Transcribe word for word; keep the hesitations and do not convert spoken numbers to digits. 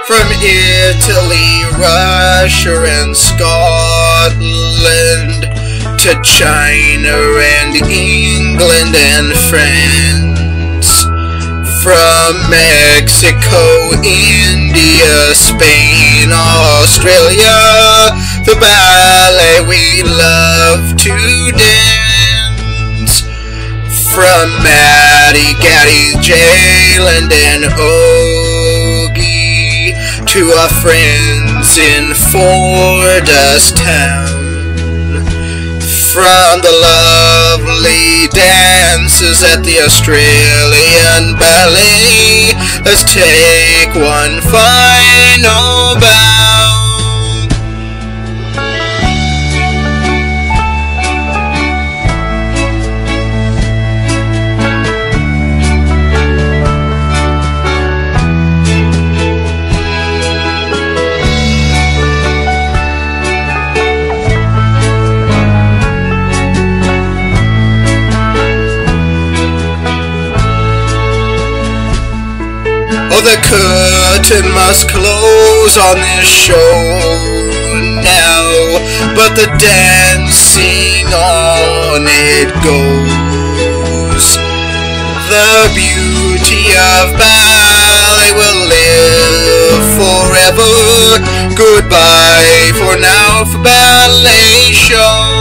From Italy, Russia, and Scotland, to China and England and France. From Mexico, India, Spain, Australia, the ballet we love to dance. From Matty, Gaddy, Jayland, and Ogie, to our friends in Fordham Town. From the lovely dances at the Australian Ballet, let's take one final bow. Oh, the curtain must close on this show now, but the dancing on it goes. The beauty of ballet will live forever. Goodbye for now for ballet show.